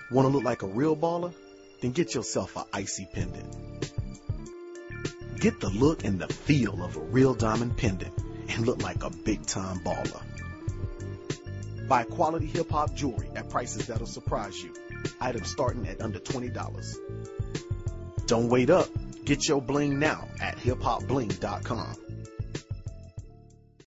Want to look like a real baller? Then get yourself an icy pendant. Get the look and the feel of a real diamond pendant and look like a big-time baller. Buy quality hip-hop jewelry at prices that'll surprise you. Items starting at under $20. Don't wait up. Get your bling now at hiphopbling.com.